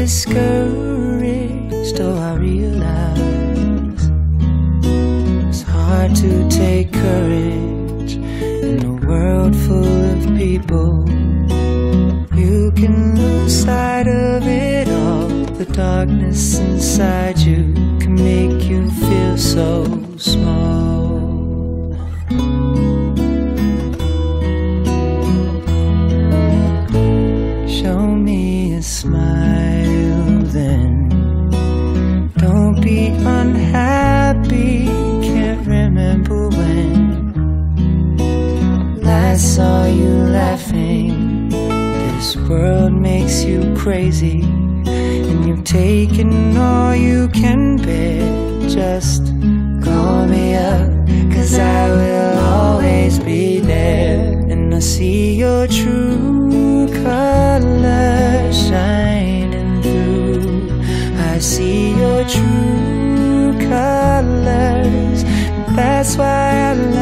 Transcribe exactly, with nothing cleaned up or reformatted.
discouraged. Oh, I realize it's hard to take courage in a world full of people. You can lose sight of it all. The darkness inside you can make you feel so small. Show me a smile then. Don't be unhappy. Can't remember when last saw you laughing. This world makes you crazy, and you've taken all you can bear. Just call me up, 'cause I will always be there. And I see your true colors shining through. I see your true colors. That's why I love